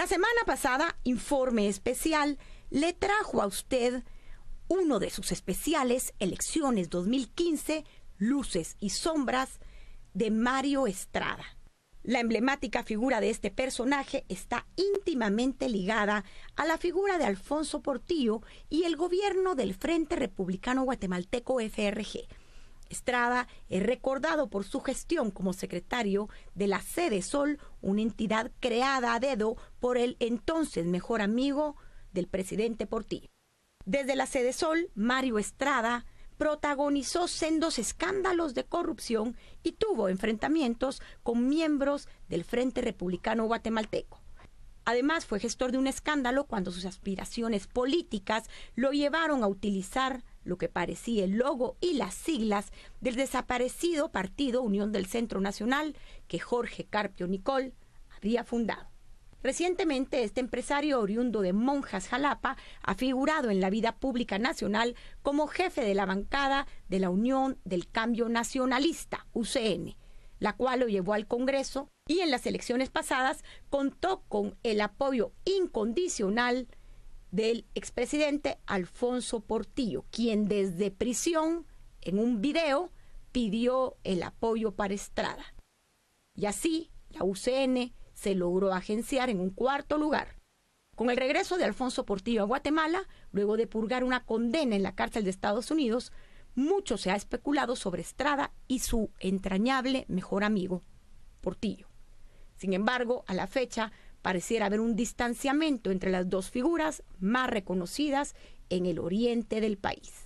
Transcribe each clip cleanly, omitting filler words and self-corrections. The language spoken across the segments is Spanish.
La semana pasada, Informe Especial le trajo a usted uno de sus especiales, Elecciones 2015, Luces y Sombras, de Mario Estrada. La emblemática figura de este personaje está íntimamente ligada a la figura de Alfonso Portillo y el gobierno del Frente Republicano Guatemalteco FRG. Estrada es recordado por su gestión como secretario de la Cedesol, una entidad creada a dedo por el entonces mejor amigo del presidente Portillo. Desde la Cedesol, Mario Estrada protagonizó sendos escándalos de corrupción y tuvo enfrentamientos con miembros del Frente Republicano Guatemalteco. Además, fue gestor de un escándalo cuando sus aspiraciones políticas lo llevaron a utilizar lo que parecía el logo y las siglas del desaparecido Partido Unión del Centro Nacional que Jorge Carpio Nicol había fundado. Recientemente, este empresario oriundo de Monjas, Jalapa, ha figurado en la vida pública nacional como jefe de la bancada de la Unión del Cambio Nacionalista, UCN, la cual lo llevó al Congreso y en las elecciones pasadas contó con el apoyo incondicional del expresidente Alfonso Portillo, quien desde prisión, en un video, pidió el apoyo para Estrada. Y así, la UCN se logró agenciar en un cuarto lugar. Con el regreso de Alfonso Portillo a Guatemala, luego de purgar una condena en la cárcel de Estados Unidos, mucho se ha especulado sobre Estrada y su entrañable mejor amigo, Portillo. Sin embargo, a la fecha, pareciera haber un distanciamiento entre las dos figuras más reconocidas en el oriente del país.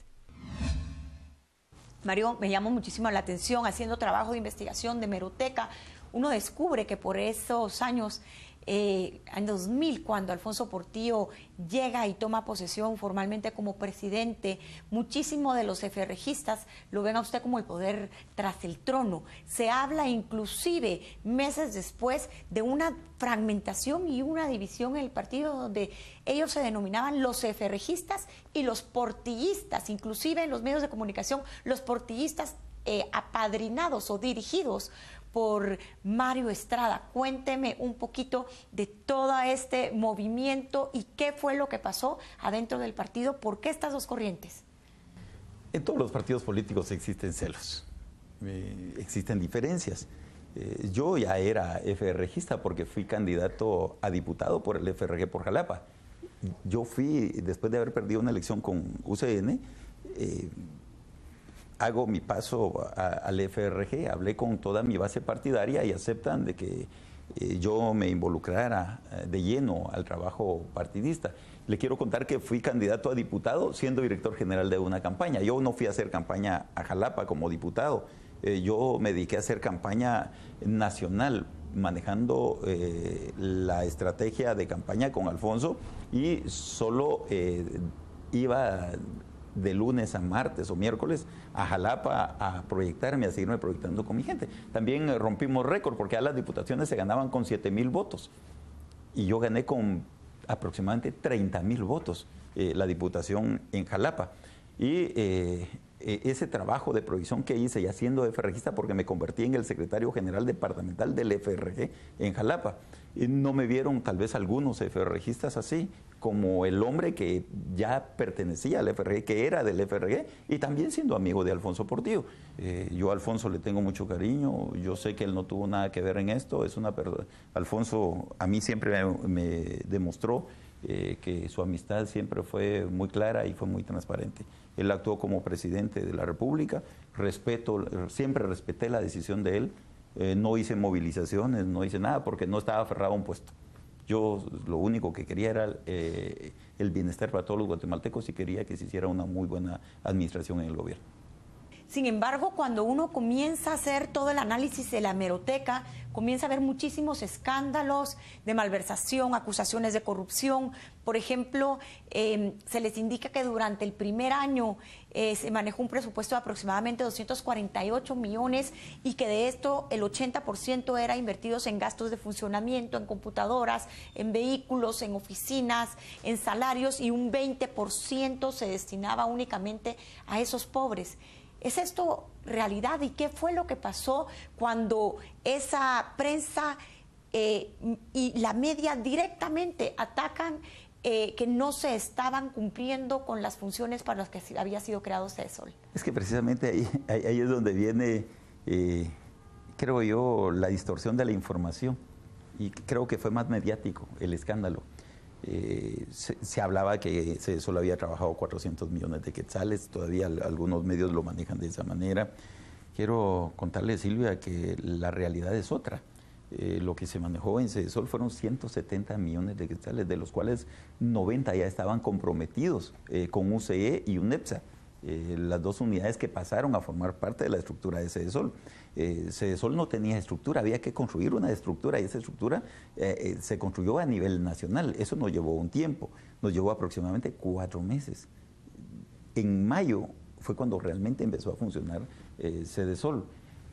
Mario, me llamó muchísimo la atención, haciendo trabajo de investigación de hemeroteca, uno descubre que por esos años, en 2000, cuando Alfonso Portillo llega y toma posesión formalmente como presidente, muchísimos de los FRGistas lo ven a usted como el poder tras el trono. Se habla inclusive meses después de una fragmentación y una división en el partido donde ellos se denominaban los FRGistas y los portillistas, inclusive en los medios de comunicación, los portillistas apadrinados o dirigidos por Mario Estrada. Cuénteme un poquito de todo este movimiento y qué fue lo que pasó adentro del partido. ¿Por qué estas dos corrientes? En todos los partidos políticos existen celos, existen diferencias. Yo ya era FRGista porque fui candidato a diputado por el FRG por Jalapa. Yo fui, después de haber perdido una elección con UCN, hago mi paso al FRG, hablé con toda mi base partidaria y aceptan de que yo me involucrara de lleno al trabajo partidista. Le quiero contar que fui candidato a diputado siendo director general de una campaña. Yo no fui a hacer campaña a Jalapa como diputado, yo me dediqué a hacer campaña nacional, manejando la estrategia de campaña con Alfonso y solo iba de lunes a martes o miércoles a Jalapa a proyectarme, a seguirme proyectando con mi gente. También rompimos récord porque a las diputaciones se ganaban con 7,000 votos y yo gané con aproximadamente 30,000 votos la diputación en Jalapa. Y ese trabajo de proyección que hice ya siendo FRGista, porque me convertí en el secretario general departamental del FRG en Jalapa. Y no me vieron tal vez algunos FRGistas así, como el hombre que ya pertenecía al FRG, que era del FRG, y también siendo amigo de Alfonso Portillo. Yo a Alfonso le tengo mucho cariño, yo sé que él no tuvo nada que ver en esto, Alfonso a mí siempre me demostró que su amistad siempre fue muy clara y fue muy transparente. Él actuó como presidente de la República, siempre respeté la decisión de él, no hice movilizaciones, no hice nada porque no estaba aferrado a un puesto. Yo lo único que quería era el bienestar para todos los guatemaltecos y quería que se hiciera una muy buena administración en el gobierno. Sin embargo, cuando uno comienza a hacer todo el análisis de la hemeroteca, comienza a ver muchísimos escándalos de malversación, acusaciones de corrupción. Por ejemplo, se les indica que durante el primer año se manejó un presupuesto de aproximadamente 248 millones y que de esto el 80% era invertidos en gastos de funcionamiento, en computadoras, en vehículos, en oficinas, en salarios, y un 20% se destinaba únicamente a esos pobres. ¿Es esto realidad? ¿Y qué fue lo que pasó cuando esa prensa y la media directamente atacan que no se estaban cumpliendo con las funciones para las que había sido creado Cedesol. Es que precisamente ahí es donde viene, creo yo, la distorsión de la información. Y creo que fue más mediático el escándalo. Se hablaba que Cedesol había trabajado 400 millones de quetzales, todavía algunos medios lo manejan de esa manera. Quiero contarle, Silvia, que la realidad es otra. Lo que se manejó en Cedesol fueron 170 millones de quetzales, de los cuales 90 ya estaban comprometidos con UCE y UNEPSA, las dos unidades que pasaron a formar parte de la estructura de Cedesol. Cedesol no tenía estructura, había que construir una estructura y esa estructura se construyó a nivel nacional. Eso nos llevó un tiempo, nos llevó aproximadamente 4 meses. En mayo fue cuando realmente empezó a funcionar Cedesol.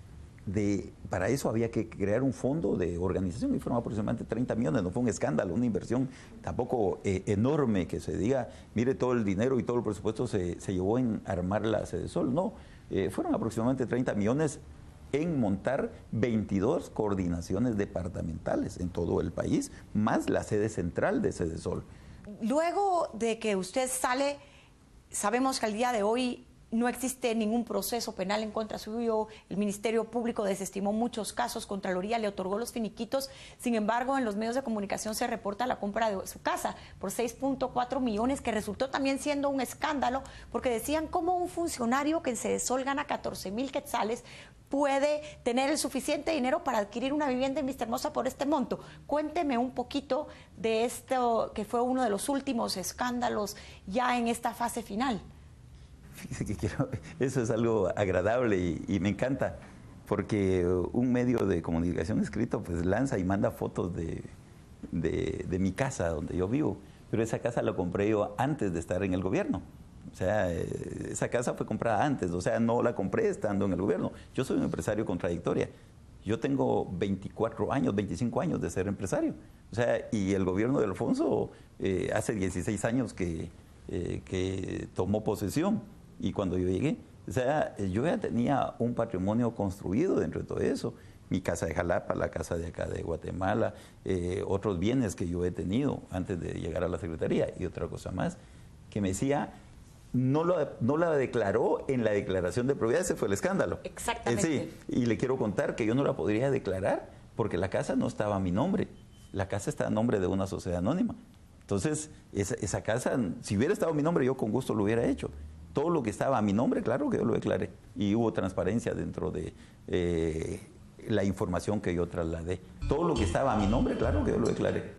Para eso había que crear un fondo de organización y fueron aproximadamente 30 millones, no fue un escándalo, una inversión tampoco enorme que se diga, mire todo el dinero y todo el presupuesto se llevó en armar la Cedesol, no, fueron aproximadamente 30 millones en montar 22 coordinaciones departamentales en todo el país, más la sede central de Cedesol. Luego de que usted sale, sabemos que al día de hoy no existe ningún proceso penal en contra suyo, el Ministerio Público desestimó muchos casos, Contraloría le otorgó los finiquitos, sin embargo en los medios de comunicación se reporta la compra de su casa por 6.4 millones, que resultó también siendo un escándalo, porque decían cómo un funcionario que en Cedesol gana 14,000 quetzales puede tener el suficiente dinero para adquirir una vivienda en Vistahermosa por este monto. Cuénteme un poquito de esto, que fue uno de los últimos escándalos ya en esta fase final. Fíjese que eso es algo agradable y me encanta, porque un medio de comunicación escrito pues lanza y manda fotos de mi casa donde yo vivo, pero esa casa la compré yo antes de estar en el gobierno. O sea, esa casa fue comprada antes, o sea, no la compré estando en el gobierno. Yo soy un empresario con trayectoria. Yo tengo 24 años, 25 años de ser empresario. O sea, y el gobierno de Alfonso hace 16 años que tomó posesión. Y cuando yo llegué, o sea, yo ya tenía un patrimonio construido dentro de todo eso. Mi casa de Jalapa, la casa de acá de Guatemala, otros bienes que yo he tenido antes de llegar a la Secretaría. Y otra cosa más, que me decía, no la declaró en la declaración de propiedad, ese fue el escándalo. Exactamente. Sí, y le quiero contar que yo no la podría declarar porque la casa no estaba a mi nombre. La casa está a nombre de una sociedad anónima. Entonces, esa casa, si hubiera estado a mi nombre, yo con gusto lo hubiera hecho. Todo lo que estaba a mi nombre, claro que yo lo declaré. Y hubo transparencia dentro de la información que yo trasladé. Todo lo que estaba a mi nombre, claro que yo lo declaré.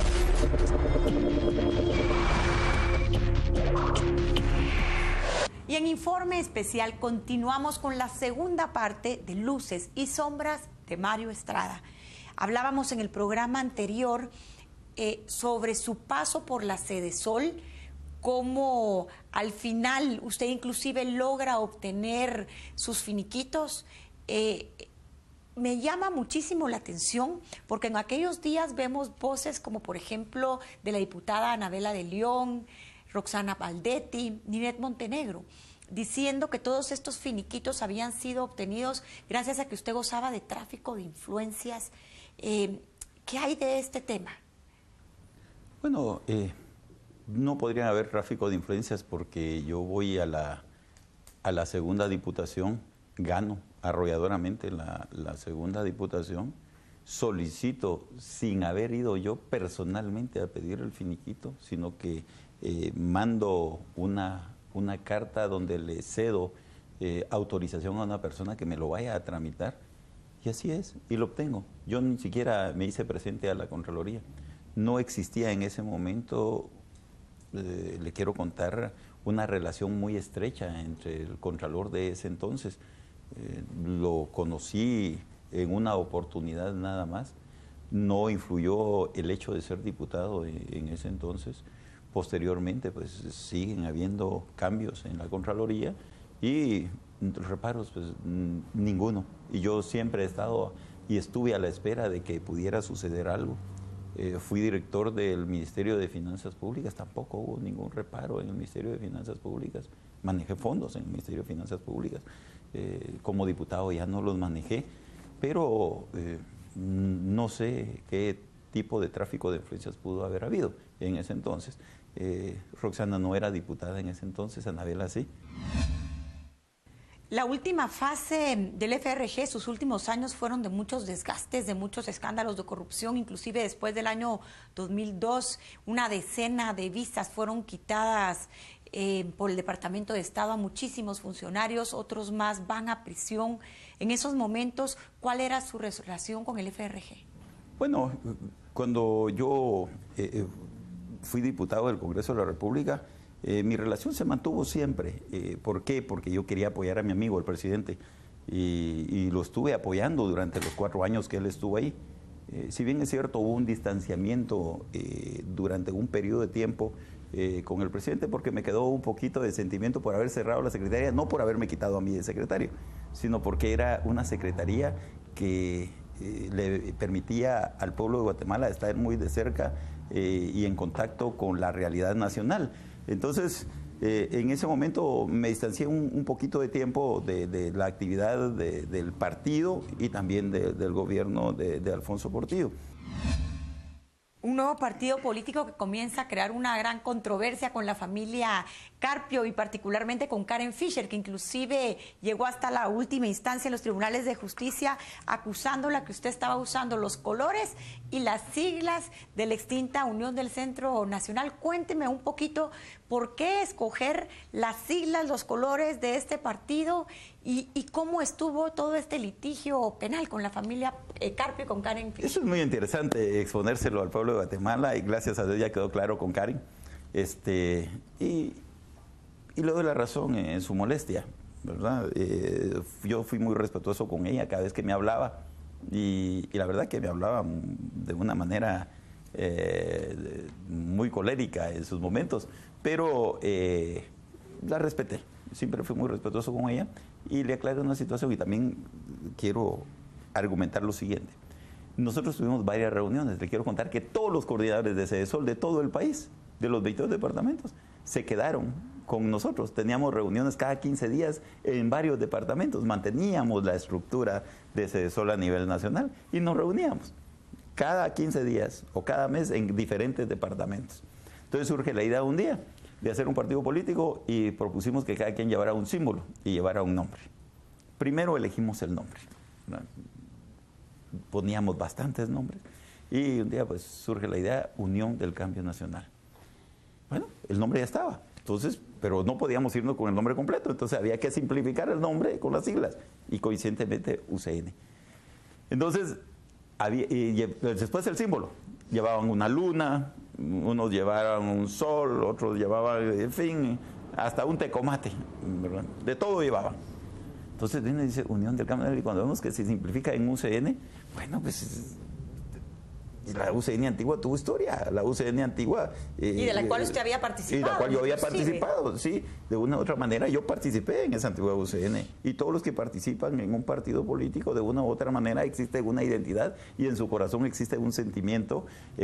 Y en Informe Especial continuamos con la segunda parte de Luces y Sombras de Mario Estrada. Hablábamos en el programa anterior sobre su paso por la Cedesol, cómo al final usted inclusive logra obtener sus finiquitos. Me llama muchísimo la atención porque en aquellos días vemos voces como por ejemplo de la diputada Anabela de León, Roxana Valdetti, Ninette Montenegro, diciendo que todos estos finiquitos habían sido obtenidos gracias a que usted gozaba de tráfico de influencias. ¿Qué hay de este tema? Bueno, no podría haber tráfico de influencias porque yo voy a la segunda diputación, gano arrolladoramente la segunda diputación, solicito sin haber ido yo personalmente a pedir el finiquito, sino que mando una carta donde le cedo autorización a una persona que me lo vaya a tramitar, y así es, y lo obtengo. Yo ni siquiera me hice presente a la Contraloría. No existía en ese momento, le quiero contar, una relación muy estrecha entre el Contralor de ese entonces. Lo conocí en una oportunidad nada más. No influyó el hecho de ser diputado en ese entonces. Posteriormente, pues siguen habiendo cambios en la Contraloría y reparos, pues ninguno. Y yo siempre he estado y estuve a la espera de que pudiera suceder algo. Fui director del Ministerio de Finanzas Públicas, tampoco hubo ningún reparo en el Ministerio de Finanzas Públicas. Manejé fondos en el Ministerio de Finanzas Públicas. Como diputado ya no los manejé, pero no sé qué tipo de tráfico de influencias pudo haber habido en ese entonces. Roxana no era diputada en ese entonces, Anabela sí. La última fase del FRG, sus últimos años fueron de muchos desgastes, de muchos escándalos de corrupción, inclusive después del año 2002, una decena de visas fueron quitadas por el Departamento de Estado a muchísimos funcionarios, otros más van a prisión. En esos momentos, ¿cuál era su relación con el FRG? Bueno, cuando yo fui diputado del Congreso de la República, mi relación se mantuvo siempre. ¿Por qué? Porque yo quería apoyar a mi amigo, el presidente, y lo estuve apoyando durante los 4 años que él estuvo ahí. Si bien es cierto, hubo un distanciamiento durante un periodo de tiempo con el presidente, porque me quedó un poquito de sentimiento por haber cerrado la secretaría, no por haberme quitado a mí de secretario, sino porque era una secretaría que le permitía al pueblo de Guatemala estar muy de cerca y en contacto con la realidad nacional. Entonces, en ese momento me distancié un poquito de tiempo de la actividad del partido y también del gobierno de Alfonso Portillo. Un nuevo partido político que comienza a crear una gran controversia con la familia Carpio y particularmente con Karen Fisher, que inclusive llegó hasta la última instancia en los tribunales de justicia acusándola que usted estaba usando los colores y las siglas de la extinta Unión del Centro Nacional. Cuénteme un poquito por qué escoger las siglas, los colores de este partido y cómo estuvo todo este litigio penal con la familia Carpio y con Karen Fisher. Eso es muy interesante, exponérselo al pueblo de Guatemala, y gracias a Dios ya quedó claro con Karen. Y le doy la razón en su molestia, ¿verdad? Yo fui muy respetuoso con ella cada vez que me hablaba, y la verdad que me hablaba de una manera muy colérica en sus momentos, pero la respeté. Siempre fui muy respetuoso con ella y le aclaré una situación, y también quiero argumentar lo siguiente. Nosotros tuvimos varias reuniones. Le quiero contar que todos los coordinadores de Cedesol de todo el país, de los 22 departamentos, se quedaron con nosotros. Teníamos reuniones cada 15 días en varios departamentos. Manteníamos la estructura de Cedesol a nivel nacional y nos reuníamos cada 15 días o cada mes en diferentes departamentos. Entonces surge la idea un día de hacer un partido político y propusimos que cada quien llevara un símbolo y llevara un nombre. Primero elegimos el nombre, ¿no? Poníamos bastantes nombres y un día pues surge la idea Unión del Cambio Nacional. Bueno, el nombre ya estaba, entonces, pero no podíamos irnos con el nombre completo, entonces había que simplificar el nombre con las siglas y coincidentemente UCN. Entonces, después el símbolo, llevaban una luna, unos llevaban un sol, otros llevaban, en fin, hasta un tecomate, ¿verdad? De todo llevaban. Entonces viene y dice Unión del Cambio Nacional, y cuando vemos que se simplifica en UCN, bueno, pues la UCN antigua tuvo historia, la UCN antigua... y de la cual usted había participado. Y de la cual yo había participado, sí. De una u otra manera yo participé en esa antigua UCN. Y todos los que participan en un partido político, de una u otra manera existe una identidad y en su corazón existe un sentimiento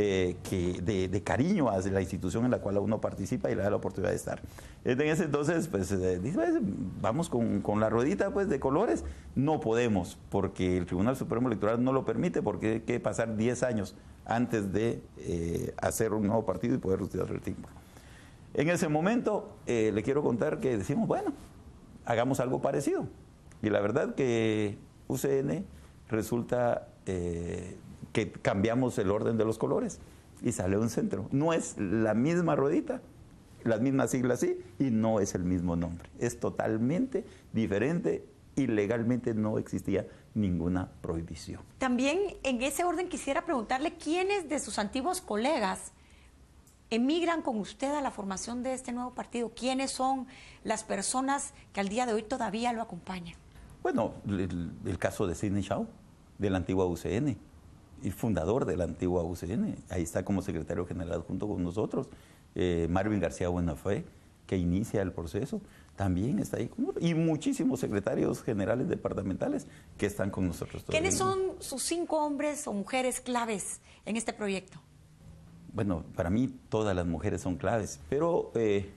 de cariño hacia la institución en la cual uno participa y le da la oportunidad de estar. En ese entonces, pues, vamos con la ruedita pues, de colores. No podemos, porque el Tribunal Supremo Electoral no lo permite, porque hay que pasar 10 años antes de hacer un nuevo partido y poder utilizar el tiempo. En ese momento le quiero contar que decimos, bueno, hagamos algo parecido. Y la verdad que UCN resulta que cambiamos el orden de los colores y sale un centro. No es la misma ruedita, las mismas siglas sí, y no es el mismo nombre. Es totalmente diferente y legalmente no existía ninguna prohibición. También en ese orden quisiera preguntarle quiénes de sus antiguos colegas emigran con usted a la formación de este nuevo partido. ¿Quiénes son las personas que al día de hoy todavía lo acompañan? Bueno, el caso de Sidney Shaw, de la antigua UCN, y fundador de la antigua UCN. Ahí está como secretario general junto con nosotros. Marvin García Buenafé, que inicia el proceso, también está ahí con nosotros. Y muchísimos secretarios generales departamentales que están con nosotros todavía. ¿Quiénes son sus 5 hombres o mujeres claves en este proyecto? Bueno, para mí todas las mujeres son claves, pero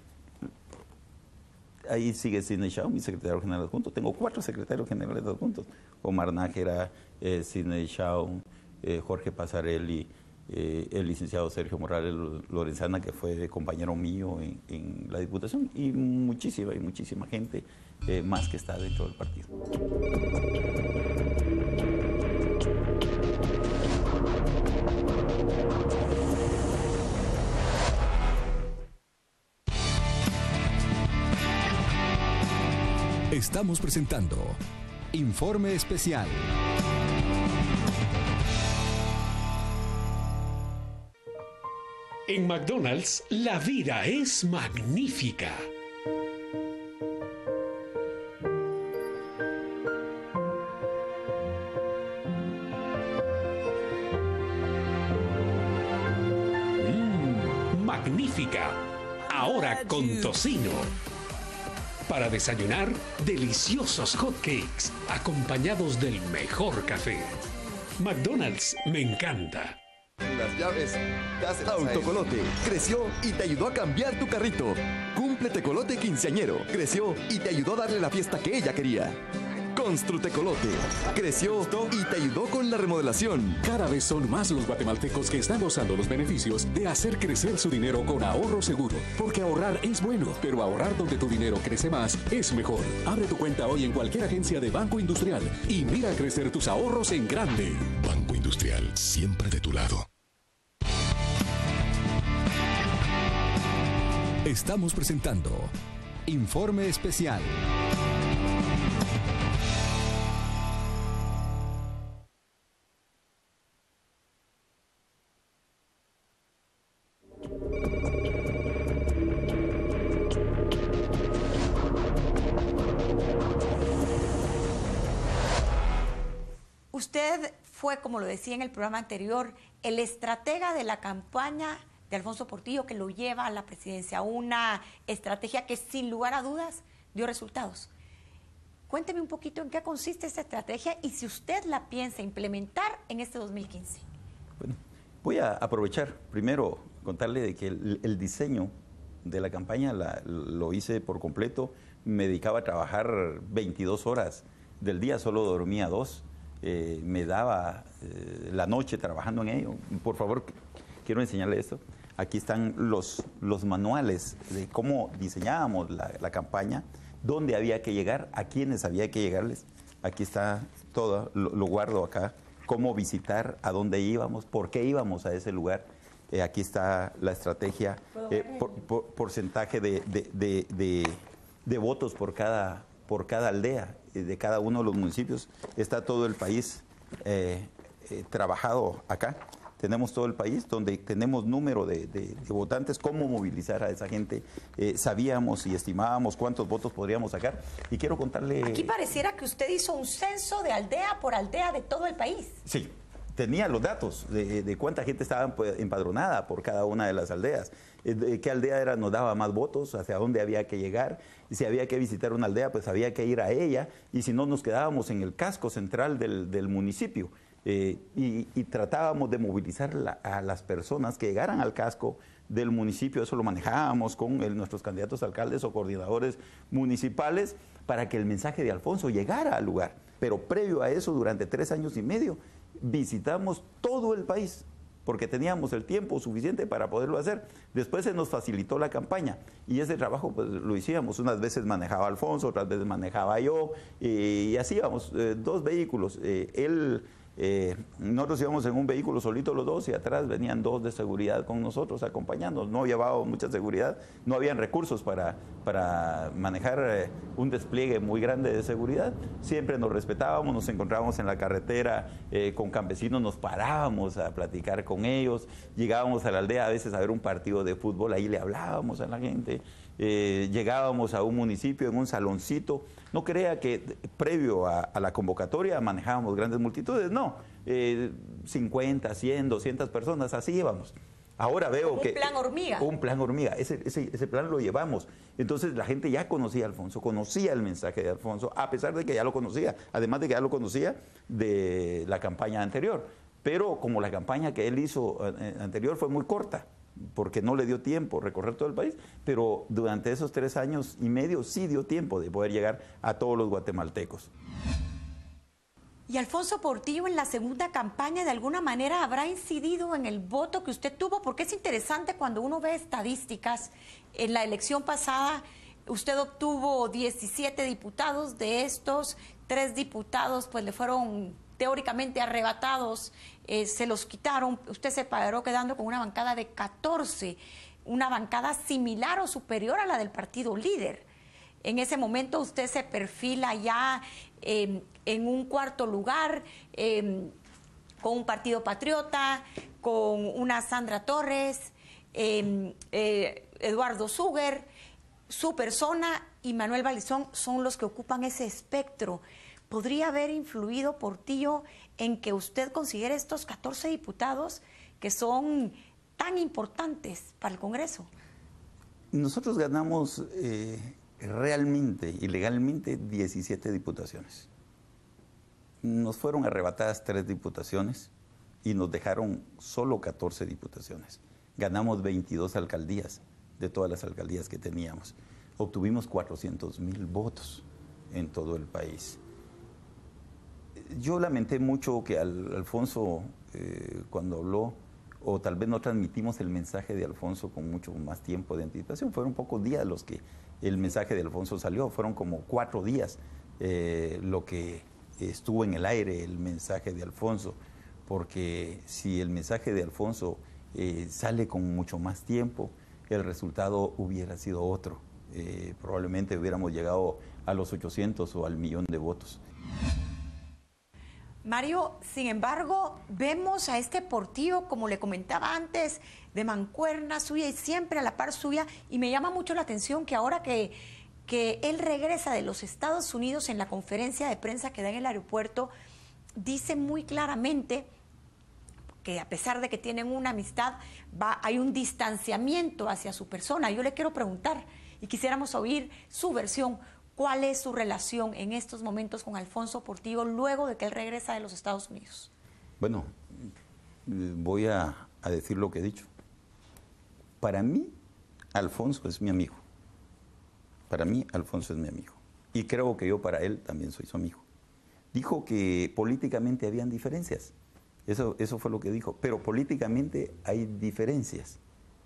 ahí sigue Sidney Shaw, mi secretario general adjunto. Tengo 4 secretarios generales adjuntos. Omar Nájera, Sidney Shaw, Jorge Pasarelli, el licenciado Sergio Morales Lorenzana, que fue compañero mío en la Diputación, y muchísima gente más que está dentro del partido. Estamos presentando Informe Especial. En McDonald's, la vida es magnífica. Magnífica. Ahora con tocino. Para desayunar, deliciosos hotcakes acompañados del mejor café. McDonald's me encanta. Las llaves, Autocolote creció y te ayudó a cambiar tu carrito. Cumple Tecolote quinceañero, creció y te ayudó a darle la fiesta que ella quería. Construtecolote creció y te ayudó con la remodelación. Cada vez son más los guatemaltecos que están gozando los beneficios de hacer crecer su dinero con ahorro seguro. Porque ahorrar es bueno, pero ahorrar donde tu dinero crece más es mejor. Abre tu cuenta hoy en cualquier agencia de Banco Industrial y mira crecer tus ahorros en grande. Banco Industrial, siempre de tu lado. Estamos presentando Informe Especial. Usted fue, como lo decía en el programa anterior, el estratega de la campaña de Alfonso Portillo que lo lleva a la presidencia. Una estrategia que sin lugar a dudas dio resultados. Cuénteme un poquito en qué consiste esta estrategia y si usted la piensa implementar en este 2015. Bueno, voy a aprovechar primero contarle de que el diseño de la campaña lo hice por completo. Me dedicaba a trabajar 22 horas del día, solo dormía 2. Me daba la noche trabajando en ello. Por favor, quiero enseñarle esto. Aquí están los manuales de cómo diseñábamos la campaña, dónde había que llegar, a quiénes había que llegarles. Aquí está todo, lo guardo acá, cómo visitar, a dónde íbamos, por qué íbamos a ese lugar. Aquí está la estrategia, porcentaje de votos por cada aldea, de cada uno de los municipios. Está todo el país trabajado acá. Tenemos todo el país donde tenemos número de votantes, cómo movilizar a esa gente. Sabíamos y estimábamos cuántos votos podríamos sacar. Y quiero contarle... Aquí pareciera que usted hizo un censo de aldea por aldea de todo el país. Sí, tenía los datos de cuánta gente estaba empadronada por cada una de las aldeas. Qué aldea nos daba más votos, hacia dónde había que llegar. Y si había que visitar una aldea, pues había que ir a ella. Y si no, nos quedábamos en el casco central del municipio. Y tratábamos de movilizar a las personas que llegaran al casco del municipio. Eso lo manejábamos con nuestros candidatos a alcaldes o coordinadores municipales para que el mensaje de Alfonso llegara al lugar. Pero previo a eso, durante 3 años y medio, visitamos todo el país, porque teníamos el tiempo suficiente para poderlo hacer. Después se nos facilitó la campaña y ese trabajo pues lo hicimos. Unas veces manejaba Alfonso, otras veces manejaba yo, y así íbamos, 2 vehículos. Nosotros íbamos en un vehículo solito los 2 y atrás venían 2 de seguridad con nosotros acompañándonos. No llevábamos mucha seguridad, no habían recursos para manejar un despliegue muy grande de seguridad. Siempre nos respetábamos, nos encontrábamos en la carretera con campesinos, nos parábamos a platicar con ellos, llegábamos a la aldea a veces a ver un partido de fútbol, ahí le hablábamos a la gente. Llegábamos a un municipio en un saloncito. No crea que previo a la convocatoria manejábamos grandes multitudes, no, 50, 100, 200 personas, así íbamos. Ahora veo que... Un plan hormiga. Un plan hormiga, ese plan lo llevamos. Entonces la gente ya conocía a Alfonso, conocía el mensaje de Alfonso, a pesar de que ya lo conocía, además de que ya lo conocía de la campaña anterior. Pero como la campaña que él hizo anterior fue muy corta, porque no le dio tiempo recorrer todo el país, pero durante esos 3 años y medio sí dio tiempo de poder llegar a todos los guatemaltecos. Y Alfonso Portillo en la segunda campaña de alguna manera habrá incidido en el voto que usted tuvo, porque es interesante cuando uno ve estadísticas. En la elección pasada usted obtuvo 17 diputados, de estos 3 diputados pues le fueron teóricamente arrebatados, se los quitaron, usted se paró quedando con una bancada de 14, una bancada similar o superior a la del partido líder. En ese momento usted se perfila ya en un cuarto lugar, con un partido patriota, con una Sandra Torres, Eduardo Suger, su persona y Manuel Valizón son los que ocupan ese espectro. ¿Podría haber influido Portillo en que usted considere estos 14 diputados que son tan importantes para el Congreso? Nosotros ganamos realmente y legalmente 17 diputaciones. Nos fueron arrebatadas 3 diputaciones y nos dejaron solo 14 diputaciones. Ganamos 22 alcaldías de todas las alcaldías que teníamos. Obtuvimos 400,000 votos en todo el país. Yo lamenté mucho que Alfonso, cuando habló, o tal vez no transmitimos el mensaje de Alfonso con mucho más tiempo de anticipación. Fueron pocos días los que el mensaje de Alfonso salió, fueron como 4 días lo que estuvo en el aire el mensaje de Alfonso, porque si el mensaje de Alfonso sale con mucho más tiempo, el resultado hubiera sido otro. Probablemente hubiéramos llegado a los 800 o al 1,000,000 de votos. Mario, sin embargo, vemos a este Portillo, como le comentaba antes, de mancuerna suya y siempre a la par suya, y me llama mucho la atención que ahora que él regresa de los Estados Unidos, en la conferencia de prensa que da en el aeropuerto, dice muy claramente que a pesar de que tienen una amistad, hay un distanciamiento hacia su persona. Yo le quiero preguntar, y quisiéramos oír su versión, ¿cuál es su relación en estos momentos con Alfonso Portillo luego de que él regresa de los Estados Unidos? Bueno, voy a decir lo que he dicho. Para mí, Alfonso es mi amigo. Para mí, Alfonso es mi amigo. Y creo que yo para él también soy su amigo. Dijo que políticamente habían diferencias. Eso fue lo que dijo. Pero políticamente hay diferencias.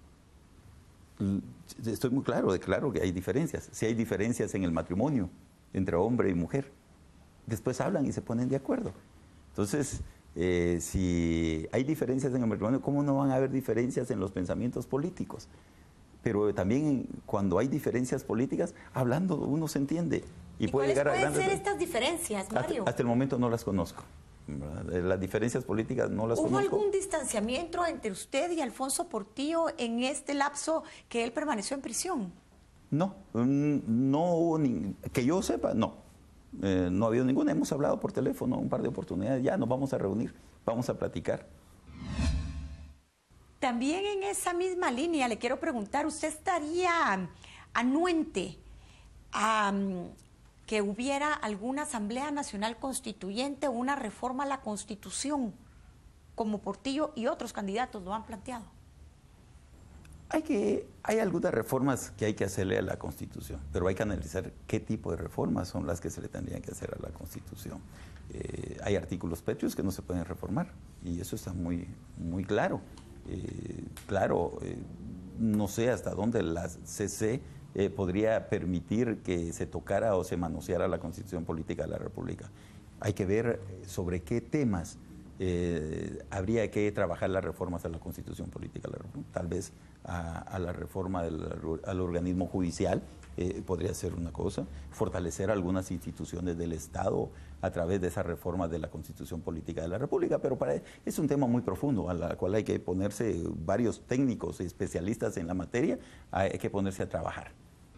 Estoy muy claro que hay diferencias. Si hay diferencias en el matrimonio entre hombre y mujer, después hablan y se ponen de acuerdo. Entonces, si hay diferencias en el matrimonio, ¿cómo no van a haber diferencias en los pensamientos políticos? Pero también cuando hay diferencias políticas, hablando uno se entiende. ¿Y puede llegar a grandes... ¿Cuáles pueden ser estas diferencias, Mario? Hasta el momento no las conozco. Las diferencias políticas no las conozco. ¿Hubo algún distanciamiento entre usted y Alfonso Portillo en este lapso que él permaneció en prisión? No, no hubo que yo sepa, no. No ha habido ninguna. Hemos hablado por teléfono un par de oportunidades. Ya nos vamos a reunir, vamos a platicar. También en esa misma línea le quiero preguntar, ¿usted estaría anuente a que hubiera alguna Asamblea Nacional Constituyente o una reforma a la Constitución, como Portillo y otros candidatos lo han planteado? Hay algunas reformas que hay que hacerle a la Constitución, pero hay que analizar qué tipo de reformas son las que se le tendrían que hacer a la Constitución. Hay artículos pétreos que no se pueden reformar, y eso está muy, muy claro. No sé hasta dónde la CC podría permitir que se tocara o se manoseara la Constitución Política de la República. Hay que ver sobre qué temas habría que trabajar las reformas a la Constitución Política de la República. Tal vez a la reforma al organismo judicial podría ser una cosa, fortalecer algunas instituciones del Estado a través de esa reforma de la Constitución Política de la República, pero es un tema muy profundo a la cual hay que ponerse varios técnicos y especialistas en la materia, hay que ponerse a trabajar.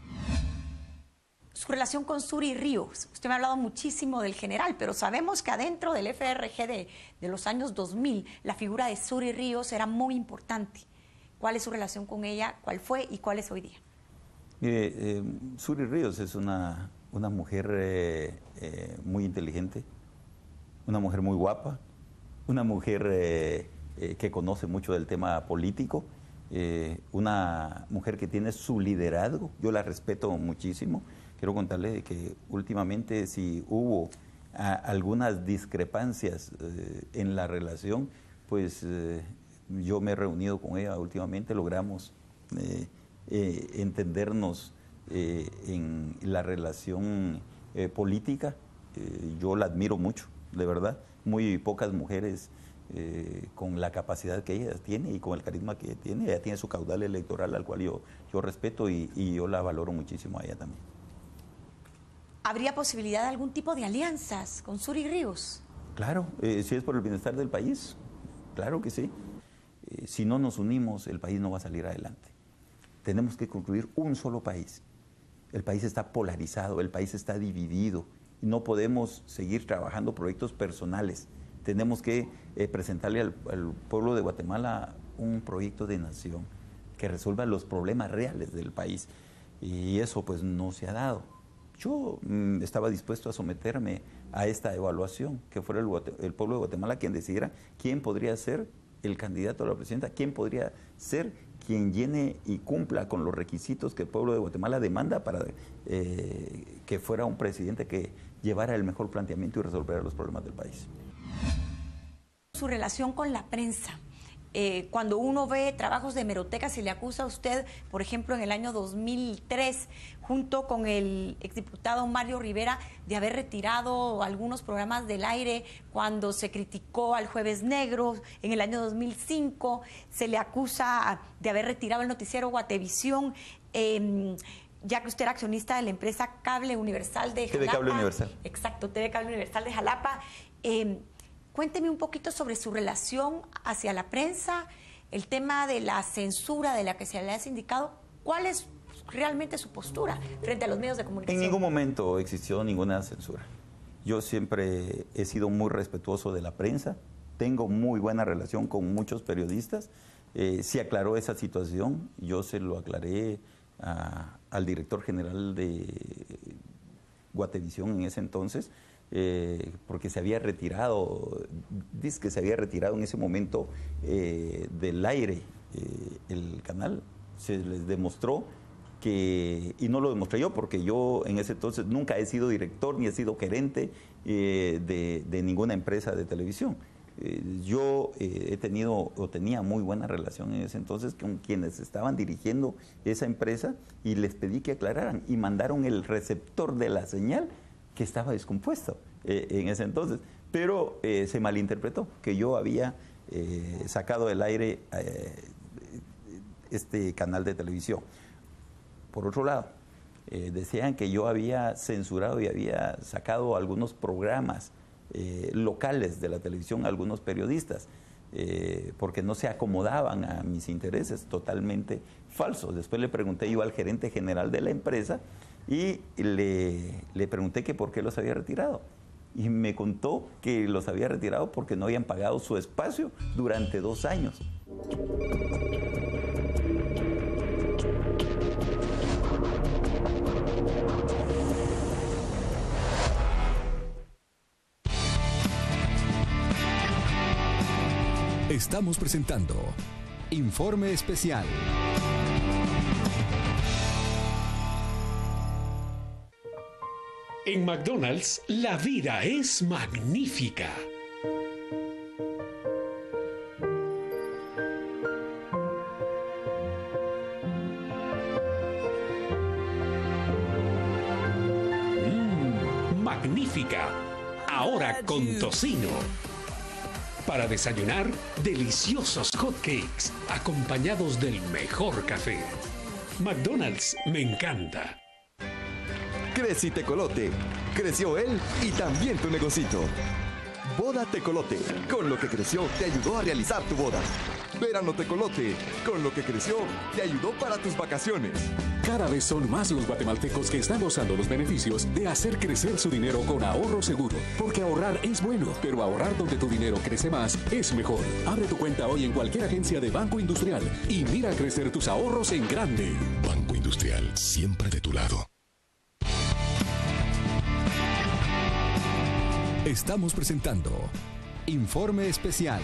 Su relación con Suri Ríos, usted me ha hablado muchísimo del general, pero sabemos que adentro del FRG de los años 2000, la figura de Suri Ríos era muy importante. ¿Cuál es su relación con ella? ¿Cuál fue y cuál es hoy día? Suri Ríos es una mujer muy inteligente, una mujer muy guapa, una mujer que conoce mucho del tema político, una mujer que tiene su liderazgo. Yo la respeto muchísimo. Quiero contarle que últimamente si hubo algunas discrepancias en la relación, pues yo me he reunido con ella últimamente, logramos entendernos en la relación política. Yo la admiro mucho, de verdad. Muy pocas mujeres con la capacidad que ella tiene y con el carisma que tiene. Ella tiene su caudal electoral al cual yo respeto y yo la valoro muchísimo a ella también. ¿Habría posibilidad de algún tipo de alianzas con Suri Ríos? Claro, si es por el bienestar del país, claro que sí. Si no nos unimos, el país no va a salir adelante. Tenemos que construir un solo país. El país está polarizado, el país está dividido. No podemos seguir trabajando proyectos personales. Tenemos que presentarle al pueblo de Guatemala un proyecto de nación que resuelva los problemas reales del país. Y eso pues no se ha dado. Yo estaba dispuesto a someterme a esta evaluación, que fuera el pueblo de Guatemala quien decidiera quién podría ser el candidato a la presidenta, quién podría ser quien llene y cumpla con los requisitos que el pueblo de Guatemala demanda para que fuera un presidente que llevara el mejor planteamiento y resolviera los problemas del país. Su relación con la prensa. Cuando uno ve trabajos de hemeroteca, se le acusa a usted, por ejemplo, en el año 2003, junto con el exdiputado Mario Rivera, de haber retirado algunos programas del aire cuando se criticó al Jueves Negro. En el año 2005 se le acusa de haber retirado el noticiero Guatevisión, ya que usted era accionista de la empresa Cable Universal de Jalapa. TV Cable Universal. Exacto, TV Cable Universal de Jalapa. Cuénteme un poquito sobre su relación hacia la prensa, el tema de la censura de la que se le ha indicado. ¿Cuál es realmente su postura frente a los medios de comunicación? En ningún momento existió ninguna censura. Yo siempre he sido muy respetuoso de la prensa, tengo muy buena relación con muchos periodistas. Se aclaró esa situación, yo se lo aclaré al director general de Guatevisión en ese entonces, porque se había retirado, dice que se había retirado en ese momento del aire el canal. Se les demostró que, y no lo demostré yo, porque yo en ese entonces nunca he sido director ni he sido gerente de ninguna empresa de televisión. Yo he tenido o tenía muy buena relación en ese entonces con quienes estaban dirigiendo esa empresa y les pedí que aclararan y mandaron el receptor de la señal que estaba descompuesto en ese entonces, pero se malinterpretó que yo había sacado del aire este canal de televisión. Por otro lado, decían que yo había censurado y había sacado algunos programas locales de la televisión a algunos periodistas, porque no se acomodaban a mis intereses, totalmente falsos. Después le pregunté yo al gerente general de la empresa y le pregunté que por qué los había retirado. Y me contó que los había retirado porque no habían pagado su espacio durante 2 años. Estamos presentando Informe Especial. En McDonald's, la vida es magnífica. Magnífica. Ahora con tocino. Para desayunar, deliciosos hotcakes acompañados del mejor café. McDonald's me encanta. Creci Tecolote. Creció él y también tu negocito. Boda Tecolote. Con lo que creció, te ayudó a realizar tu boda. Verano Tecolote. Con lo que creció, te ayudó para tus vacaciones. Cada vez son más los guatemaltecos que están gozando los beneficios de hacer crecer su dinero con ahorro seguro. Porque ahorrar es bueno, pero ahorrar donde tu dinero crece más es mejor. Abre tu cuenta hoy en cualquier agencia de Banco Industrial y mira crecer tus ahorros en grande. Banco Industrial, siempre de tu lado. Estamos presentando Informe Especial.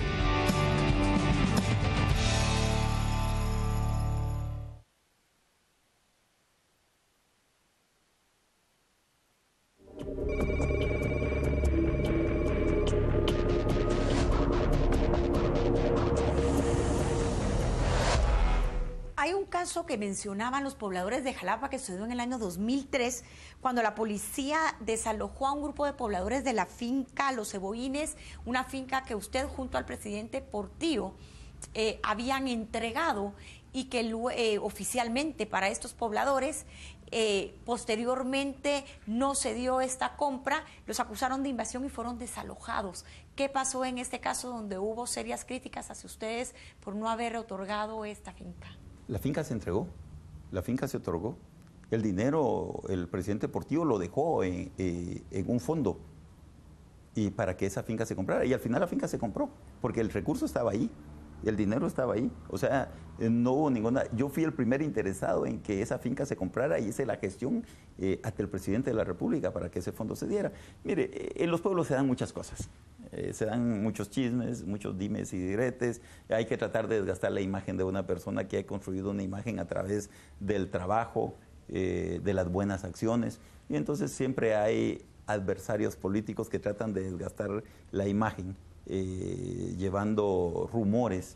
caso que mencionaban los pobladores de Jalapa que sucedió en el año 2003, cuando la policía desalojó a un grupo de pobladores de la finca Los Cebollines, una finca que usted junto al presidente Portillo habían entregado y que oficialmente para estos pobladores posteriormente no se dio esta compra, los acusaron de invasión y fueron desalojados. ¿Qué pasó en este caso donde hubo serias críticas hacia ustedes por no haber otorgado esta finca? La finca se entregó, la finca se otorgó. El dinero, el presidente Portillo lo dejó en un fondo y para que esa finca se comprara. Y al final la finca se compró, porque el recurso estaba ahí. El dinero estaba ahí, o sea, no hubo ninguna... Yo fui el primer interesado en que esa finca se comprara y hice la gestión ante el presidente de la República para que ese fondo se diera. Mire, en los pueblos se dan muchas cosas, se dan muchos chismes, muchos dimes y diretes, hay que tratar de desgastar la imagen de una persona que ha construido una imagen a través del trabajo, de las buenas acciones, y entonces siempre hay adversarios políticos que tratan de desgastar la imagen. Llevando rumores.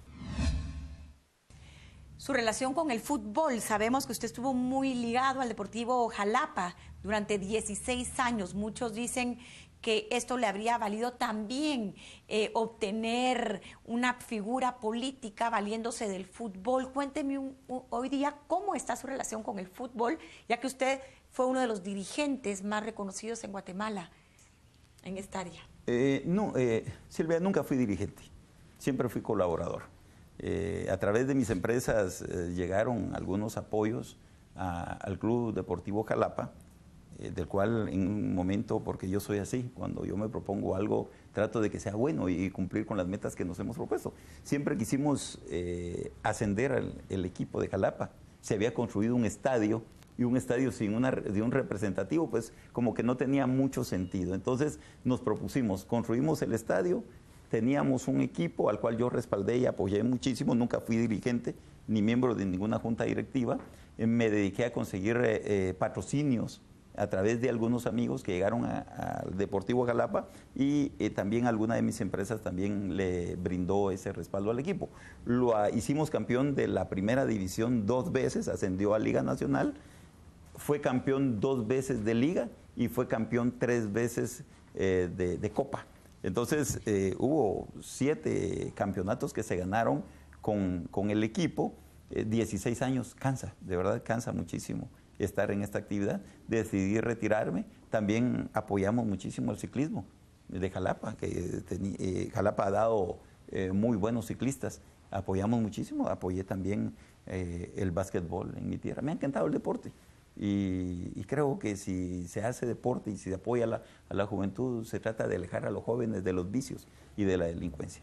Su relación con el fútbol, sabemos que usted estuvo muy ligado al Deportivo Jalapa durante 16 años. Muchos dicen que esto le habría valido también obtener una figura política valiéndose del fútbol. Cuénteme hoy día cómo está su relación con el fútbol, ya que usted fue uno de los dirigentes más reconocidos en Guatemala en esta área. No, Silvia, nunca fui dirigente, siempre fui colaborador. A través de mis empresas llegaron algunos apoyos al Club Deportivo Jalapa, del cual en un momento, porque yo soy así, cuando yo me propongo algo, trato de que sea bueno y cumplir con las metas que nos hemos propuesto. Siempre quisimos ascender el equipo de Jalapa. Se había construido un estadio, y un estadio sin de un representativo, pues como que no tenía mucho sentido. Entonces nos propusimos, construimos el estadio, teníamos un equipo al cual yo respaldé y apoyé muchísimo, nunca fui dirigente ni miembro de ninguna junta directiva, me dediqué a conseguir patrocinios a través de algunos amigos que llegaron al Deportivo Jalapa y también alguna de mis empresas también le brindó ese respaldo al equipo. Hicimos campeón de la primera división 2 veces, ascendió a Liga Nacional, fue campeón 2 veces de Liga y fue campeón 3 veces de Copa. Entonces hubo 7 campeonatos que se ganaron con el equipo. 16 años cansa, de verdad cansa muchísimo estar en esta actividad. Decidí retirarme. También apoyamos muchísimo el ciclismo de Jalapa, que Jalapa ha dado muy buenos ciclistas. Apoyamos muchísimo, apoyé también el básquetbol en mi tierra. Me ha encantado el deporte. Y creo que si se hace deporte y si se apoya a la juventud, se trata de alejar a los jóvenes de los vicios y de la delincuencia.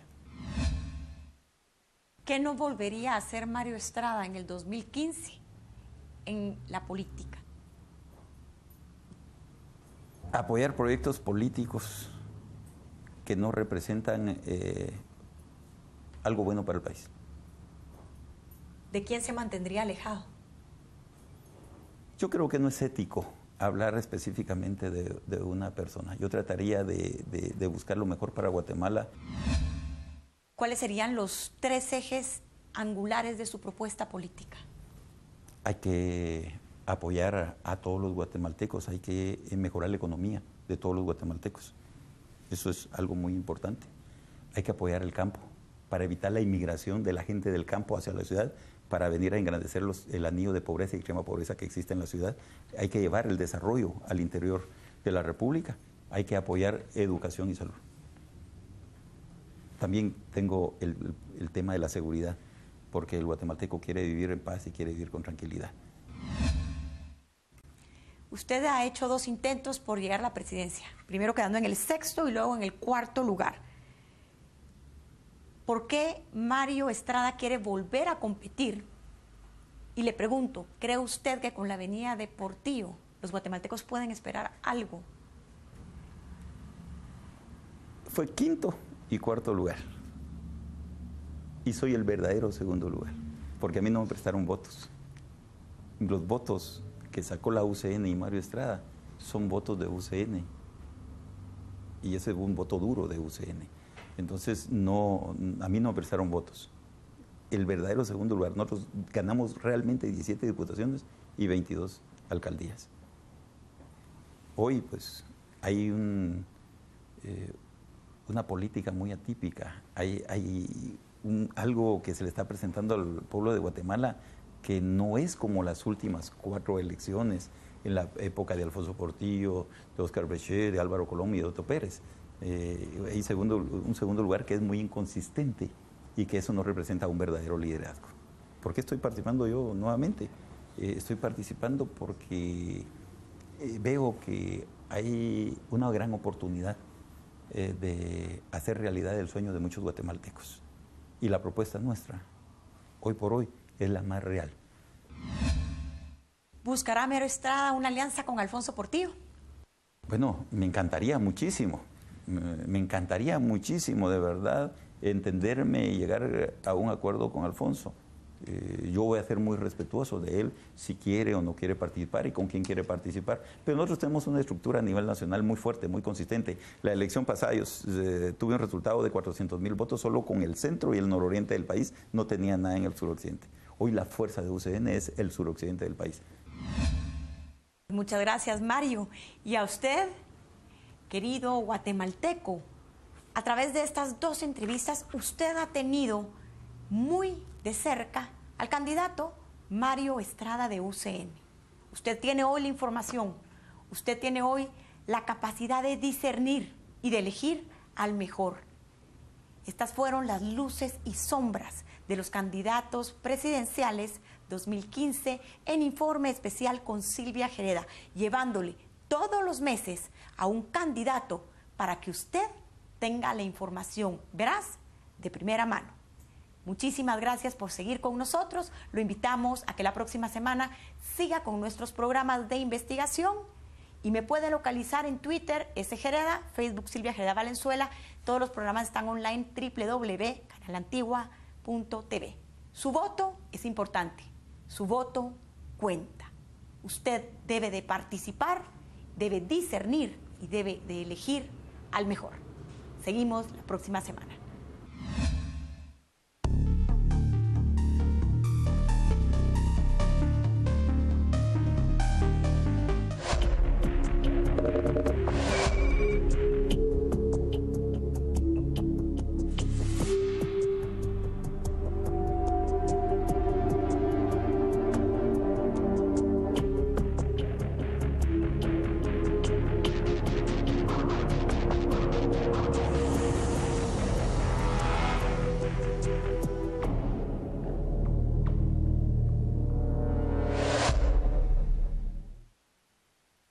¿Qué no volvería a hacer Mario Estrada en el 2015 en la política? Apoyar proyectos políticos que no representan algo bueno para el país. ¿De quién se mantendría alejado? Yo creo que no es ético hablar específicamente de una persona. Yo trataría de buscar lo mejor para Guatemala. ¿Cuáles serían los 3 ejes angulares de su propuesta política? Hay que apoyar a todos los guatemaltecos, hay que mejorar la economía de todos los guatemaltecos. Eso es algo muy importante. Hay que apoyar el campo para evitar la inmigración de la gente del campo hacia la ciudad, para venir a engrandecer el anillo de pobreza y extrema pobreza que existe en la ciudad. Hay que llevar el desarrollo al interior de la República. Hay que apoyar educación y salud. También tengo el tema de la seguridad, porque el guatemalteco quiere vivir en paz y quiere vivir con tranquilidad. Usted ha hecho 2 intentos por llegar a la presidencia, primero quedando en el 6º y luego en el 4º lugar. ¿Por qué Mario Estrada quiere volver a competir? Y le pregunto, ¿cree usted que con la venida de Portillo los guatemaltecos pueden esperar algo? Fue 5º y 4º lugar. Y soy el verdadero 2º lugar, porque a mí no me prestaron votos. Los votos que sacó la UCN y Mario Estrada son votos de UCN. Y ese es un voto duro de UCN. Entonces, a mí no me prestaron votos. el verdadero segundo lugar. Nosotros ganamos realmente 17 diputaciones y 22 alcaldías. Hoy, pues, hay una política muy atípica. Hay algo que se le está presentando al pueblo de Guatemala que no es como las últimas 4 elecciones en la época de Alfonso Portillo, de Óscar Bechet, de Álvaro Colón y de Otto Pérez. Hay un segundo lugar que es muy inconsistente y que eso no representa un verdadero liderazgo. ¿Por qué estoy participando yo nuevamente? Estoy participando porque veo que hay una gran oportunidad de hacer realidad el sueño de muchos guatemaltecos. Y la propuesta nuestra, hoy por hoy, es la más real. ¿Buscará Mero Estrada una alianza con Alfonso Portillo? Bueno, me encantaría muchísimo. Me encantaría muchísimo, de verdad, entenderme y llegar a un acuerdo con Alfonso. Yo voy a ser muy respetuoso de él, si quiere o no quiere participar y con quién quiere participar. Pero nosotros tenemos una estructura a nivel nacional muy fuerte, muy consistente. La elección pasada yo tuve un resultado de 400,000 votos solo con el centro y el nororiente del país. No tenía nada en el suroccidente. Hoy la fuerza de UCN es el suroccidente del país. Muchas gracias, Mario. Y a usted, querido guatemalteco, a través de estas 2 entrevistas, usted ha tenido muy de cerca al candidato Mario Estrada de UCN. Usted tiene hoy la información, usted tiene hoy la capacidad de discernir y de elegir al mejor. Estas fueron las luces y sombras de los candidatos presidenciales 2015 en Informe Especial con Silvia Gereda, llevándole todos los meses a un candidato para que usted tenga la información veraz de primera mano. Muchísimas gracias por seguir con nosotros. Lo invitamos a que la próxima semana siga con nuestros programas de investigación y me puede localizar en Twitter, Gereda, Facebook Silvia Gereda Valenzuela. Todos los programas están online, www.canalantigua.tv. Su voto es importante, su voto cuenta. Usted debe de participar, debe discernir y debe de elegir al mejor. Seguimos la próxima semana.